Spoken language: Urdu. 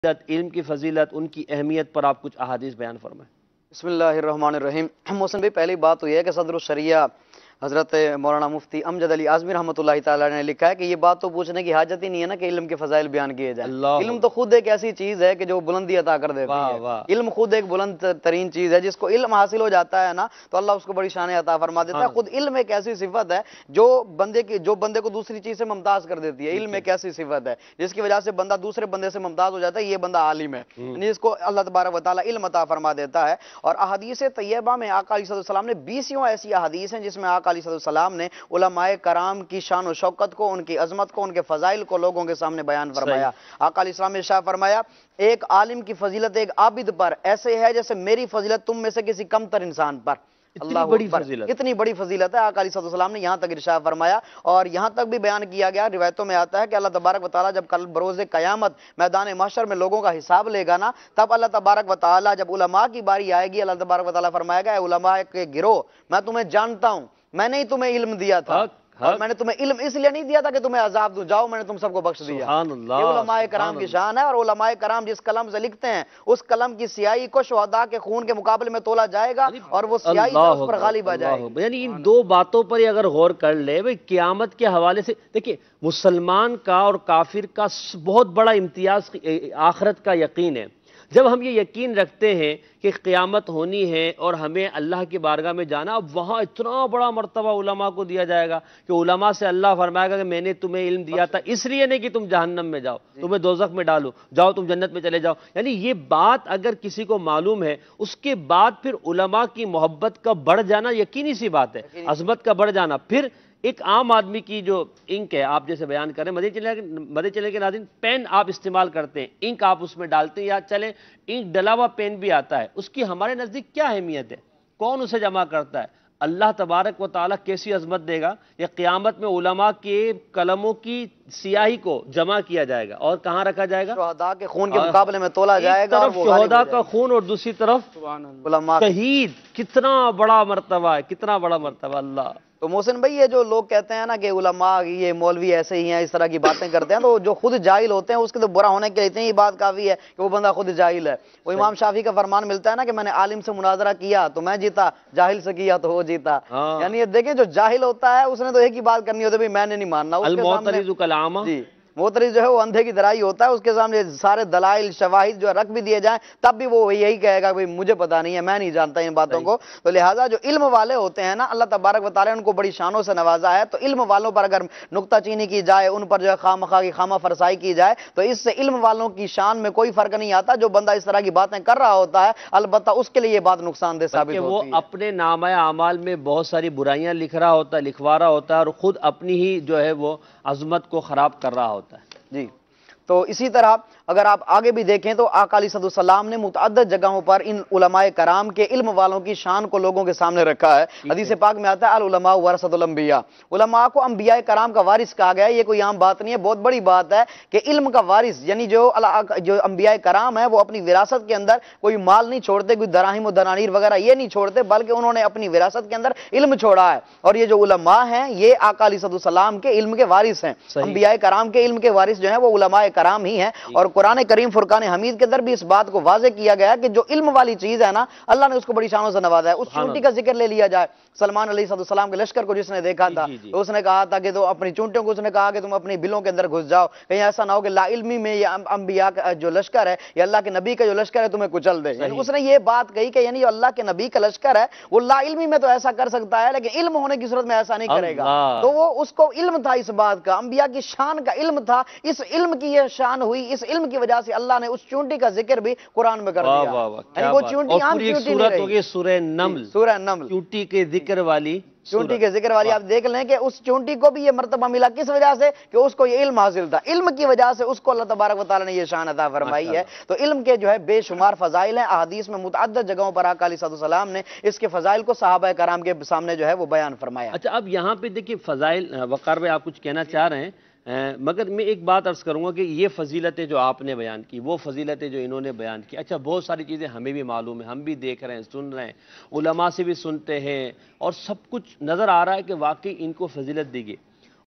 علم کی فضیلت، ان کی اہمیت پر آپ کچھ احادیث بیان فرمائیں۔ بسم اللہ الرحمن الرحیم۔ محسن بھائی، پہلی بات تو یہ ہے کہ صدر الشریعہ حضرت مولانا مفتی امجد علی اعظمی رحمۃ اللہ تعالیٰ نے لکھا ہے کہ یہ بات تو پوچھنے کی حاجت ہی نہیں ہے نا کہ علم کے فضائل بیان کیے جائیں۔ علم تو خود ایک ایسی چیز ہے کہ جو بلندی عطا کر دیتی ہے۔ علم خود ایک بلند ترین چیز ہے، جس کو علم حاصل ہو جاتا ہے نا تو اللہ اس کو بڑی شان عطا فرما دیتا ہے۔ خود علم ایک ایسی صفت ہے جو بندے کو دوسری چیز سے ممتاز کر دیتی ہے۔ علم ایک ایسی صفت ہے جس کی وجہ سے بندہ دوسرے بندے سے ممتاز ہو جاتا ہے، یہ بندہ عالم ہے، جس کو اللہ تبارک و تعالیٰ علم عطا فرما دیتا ہے۔ اور احادیث طیبہ میں آقا علیہ السلام نے 20 ایسی احادیث ہیں جس میں آقا علیہ السلام نے علماء کرام کی شان و شوکت کو، ان کی عظمت کو، ان کے فضائل کو لوگوں کے سامنے بیان فرمایا۔ آقا علیہ السلام نے ارشاد فرمایا، ایک عالم کی فضیلت ایک عابد پر ایسے ہے جیسے میری فضیلت تم میں سے کسی کم تر انسان پر۔ اتنی بڑی فضیلت ہے آقا علیہ السلام نے یہاں تک ارشاد فرمایا۔ اور یہاں تک بھی بیان کیا گیا، روایتوں میں آتا ہے کہ اللہ تبارک و تعالیٰ جب کل بروز قیامت میدان محشر میں لوگوں کا حساب لے گا نا، تب اللہ تبارک و تعالیٰ جب علماء کی باری آئے گی، اللہ تبارک و تعالیٰ فرمائے گا، اے علماء کے گروہ، میں تمہیں جانتا ہوں، میں نے ہی تمہیں علم دیا تھا، اور میں نے تمہیں علم اس لیے نہیں دیا تھا کہ تمہیں عذاب دوں، جاؤ میں نے تم سب کو بخش دیا۔ یہ علماء کرام کی شان ہے۔ اور علماء کرام جس قلم سے لکھتے ہیں اس قلم کی سیاہی کو شہداء کے خون کے مقابلے میں تولا جائے گا اور وہ سیاہی اس پر غالب آ جائے گی۔ یعنی ان دو باتوں پر اگر غور کر لے، قیامت کے حوالے سے دیکھیں، مسلمان کا اور کافر کا بہت بڑا امتیاز آخرت کا یقین ہے۔ جب ہم یہ یقین رکھتے ہیں کہ قیامت ہونی ہے اور ہمیں اللہ کی بارگاہ میں جانا، اب وہاں اتنا بڑا مرتبہ علماء کو دیا جائے گا کہ علماء سے اللہ فرمائے گا کہ میں نے تمہیں علم دیا تھا اس لیے نہیں کہ تم جہنم میں جاؤ، تمہیں دوزخ میں ڈالو، جاؤ تم جنت میں چلے جاؤ۔ یعنی یہ بات اگر کسی کو معلوم ہے، اس کے بعد پھر علماء کی محبت کا بڑھ جانا یقینی سی بات ہے، عظمت کا بڑھ جانا۔ پھر ایک عام آدمی کی جو انک ہے، آپ جیسے بیان کریں، مدنی چینل کے ناظرین، پین آپ استعمال کرتے ہیں، انک آپ اس میں ڈالتے ہیں، یا چلیں انک ڈلا ہوا پین بھی آتا ہے، اس کی ہمارے نزدیک کیا اہمیت ہے؟ کون اسے جمع کرتا ہے؟ اللہ تبارک و تعالیٰ کیسی عظمت دے گا؟ یہ قیامت میں علماء کے قلموں کی سیاہی کو جمع کیا جائے گا اور کہاں رکھا جائے گا؟ شہداء کے خون کے مقابلے میں تولا جائے گا۔ ایک طرف شہداء کا خون اور دوسری طرف شہید۔ کتنا بڑا مرتبہ ہے، کتنا بڑا مرتبہ! اللہ! تو محسن بھائی، یہ جو لوگ کہتے ہیں نا کہ علماء یہ مولوی ایسے ہی ہیں، اس طرح کی باتیں کرتے ہیں، تو جو خود جاہل ہوتے ہیں اس کے تو برا ہونے کے لیے اتنی ہی بات کافی ہے کہ وہ بندہ خود جاہل ہے۔ وہ امام شافعی کا فرمان ملتا ہے نا کہ میں نے عالم سے مناظرہ کیا تو میں جیتا، جاہل سے کیا تو وہ جیتا۔ یعنی یہ دیکھیں، جو جاہل ہوتا ہے اس نے تو ایک ہی بات کرنی ہوتی ہے، میں نے نہیں ماننا۔ المعترض کالعامہ۔ جی، معترض جو ہے وہ اندھے کی طرح ہی ہوتا ہے، اس کے سامنے سارے دلائل شواہد جو رکھ بھی دیے جائیں تب بھی وہ یہی کہے گا کہ مجھے پتا نہیں ہے، میں نہیں جانتا ان باتوں کو۔ تو لہٰذا جو علم والے ہوتے ہیں نا، اللہ تبارک و تعالیٰ نے ان کو بڑی شانوں سے نوازا ہے، تو علم والوں پر اگر نکتہ چینی کی جائے، ان پر جو ہے خواہ کی خامہ فرسائی کی جائے، تو اس سے علم والوں کی شان میں کوئی فرق نہیں آتا۔ جو بندہ اس طرح کی باتیں کر رہا ہوتا ہے، البتہ اس کے لیے یہ بات نقصان دہ ثابت ہوتی ہے۔ وہ اپنے نامہ اعمال میں بہت ساری برائیاں لکھ رہا ہوتا ہے، لکھوا رہا ہوتا ہے، اور خود اپنی ہی جو ہے وہ عظمت کو خراب کر رہا ہوتا ہے۔ جی، تو اسی طرح اگر آپ آگے بھی دیکھیں تو آقا علیہ السلام نے متعدد جگہوں پر ان علماء کرام کے علم والوں کی شان کو لوگوں کے سامنے رکھا ہے۔ حدیث پاک میں آتا ہے العلماء ورثۃ الانبیاء، علماء کو انبیاء کرام کا وارث کہا گیا ہے۔ یہ کوئی عام بات نہیں ہے، بہت بڑی بات ہے کہ علم کا وارث، یعنی جو انبیاء کرام ہیں وہ اپنی وراثت کے اندر کوئی مال نہیں چھوڑتے، کوئی دراہم و دنانیر وغیرہ یہ نہیں چھوڑتے، بلکہ انہوں نے اپنی وراثت کے اندر علم چھوڑا ہے۔ اور یہ جو علماء ہیں یہ آقا علیہ السلام کے علم کے وارث ہیں۔ انبیاء کرام کے علم کے وارث جو ہیں وہ علماء کرام ہی ہیں۔ اور قرآن کریم فرقان حمید کے اندر بھی اس بات کو واضح کیا گیا کہ جو علم والی چیز ہے نا، اللہ نے اس کو بڑی شانوں سے نوازا ہے۔ اس چونٹی کا ذکر لے لیا جائے، سلمان علیہ السلام کے لشکر کو جس نے دیکھا تھا تو اس نے کہا تھا کہ تو اپنی چونٹیوں کو اس نے کہا کہ تم اپنی بلوں کے اندر گھس جاؤ، کہیں ایسا نہ ہو کہ لا علمی میں یہ انبیاء کا جو لشکر ہے، یہ اللہ کے نبی کا جو لشکر ہے تمہیں کچل دے۔ اس نے یہ بات کہی کہ یعنی اللہ کے نبی کا لشکر ہے وہ لا علمی میں تو ایسا کر سکتا ہے لیکن علم ہونے کی صورت میں ایسا نہیں کرے گا۔ تو وہ اس کو علم تھا اس بات کا، انبیاء کی شان کا علم تھا، اس علم کی یہ شان ہوئی، اس علم کی وجہ سے اللہ نے اس چونٹی کا ذکر بھی قرآن میں کر دیا۔ یعنی وہ چونٹی عام چونٹی نہیں رہی۔ سورہ نمل، سورہ نمل، چونٹی کے ذکر والی، چونٹی کے ذکر والی آپ دیکھ لیں کہ اس چونٹی کو بھی یہ مرتبہ ملا، کس وجہ سے؟ کہ اس کو یہ علم حاصل تھا، علم کی وجہ سے اس کو اللہ تبارک و تعالیٰ نے یہ شان عطا فرمائی ہے۔ تو علم کے جو ہے بے شمار فضائل ہیں، احادیث میں متعدد جگہوں پر آقا علیہ السلام نے اس کے فضائل کو صحابہ کرام کے سامنے جو ہے وہ بیان فرمایا۔ اچھا، اب یہاں پہ دیکھیں فضائل، وقار بھائی آپ کچھ کہنا چاہ رہے ہیں، مگر میں ایک بات عرض کروں گا کہ یہ فضیلتیں جو آپ نے بیان کی، وہ فضیلتیں جو انہوں نے بیان کی، اچھا بہت ساری چیزیں ہمیں بھی معلوم ہیں، ہم بھی دیکھ رہے ہیں، سن رہے ہیں، علماء سے بھی سنتے ہیں، اور سب کچھ نظر آ رہا ہے کہ واقعی ان کو فضیلت دی گئی۔